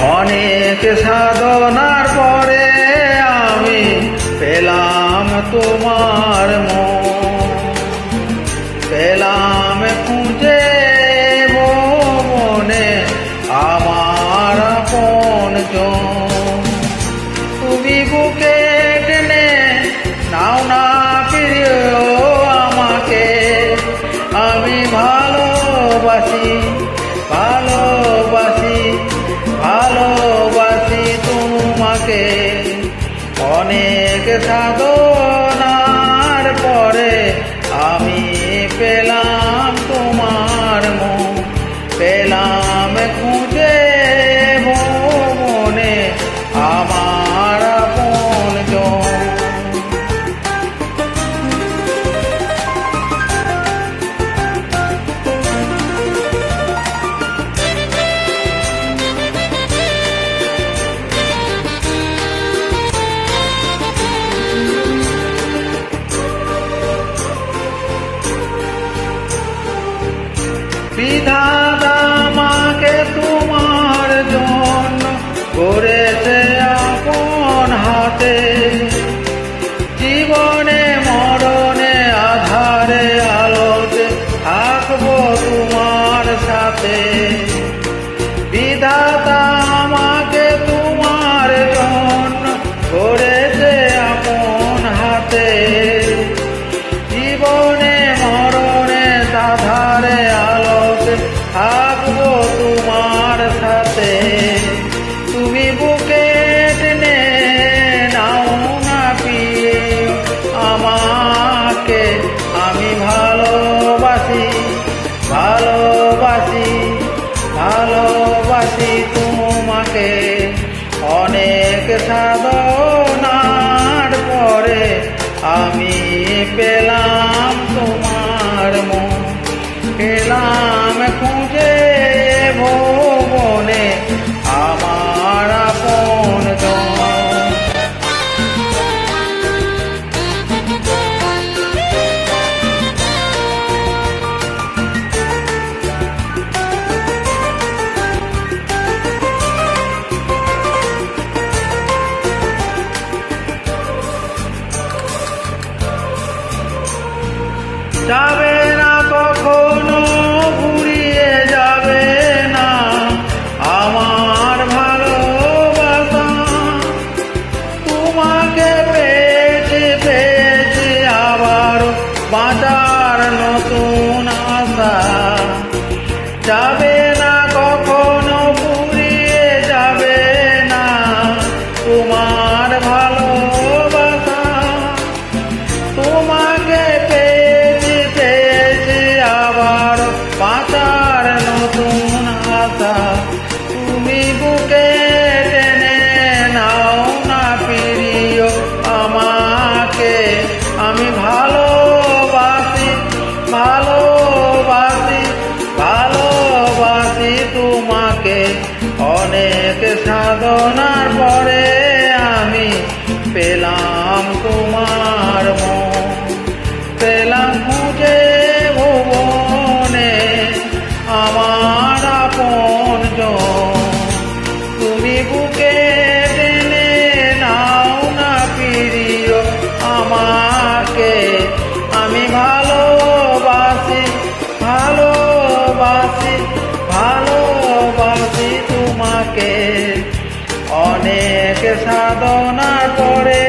অনেক সাধনার পরে আমি পেলাম তোমার মন, পেলাম খুঁজে মনে আমার আপনজন। তুমি বুকে টেনে নাও না প্রিয় আমাকে, আমি ভালোবাসি ভালোবাসি ভালোবাসি তোমাকে। অনেক সাধনার পরে আমি পেলাম তোমার মন, পেলাম খুঁজে মনে আমার আপনজন। বিধাতা আমাকে তোমার জন্য করেছে আপন হাতে, জীবনে মরণে আধারে আলোতে থাকবো তোমার সাথে। বিধাতা আমাকে তোমার জন্য করেছে আপন হাতে, জীবনে মরণে আধারে থাকবো তোমার সাথে। তুমি বুকে টেনে নাও না প্রিয় আমাকে, আমি ভালোবাসি ভালোবাসি ভালোবাসি তোমাকে। অনেক সাধনার পরে আমি পেলাম তোমার মন, পেলাম খুঁজে ভুবনে আমার আপনজন। যাবে না কখনো ঘুরিয়ে যাবে না আমার ভালোবাসা, তোমাকে পেয়েছি পেয়েছি আবার বাঁচার নতুন আশা। যাবে না কখনো ঘুরিয়ে যাবে না তোমার ভালোবাসা, তোমাকে বাঁচার নতুন আশা। তুমি বুকে টেনে নাও না প্রিয় আমাকে, আমি ভালোবাসি ভালোবাসি ভালোবাসি তোমাকে। অনেক সাধনার পরে আমি পেলাম তোমার মন, পেলাম খুঁজে ভুবনে আমার আপনজন। তুমি বুকে টেনে নাও না প্রিয় আমাকে, আমি ভালোবাসি ভালোবাসি ভালোবাসি তোমাকে। অনেক সাধনার পরে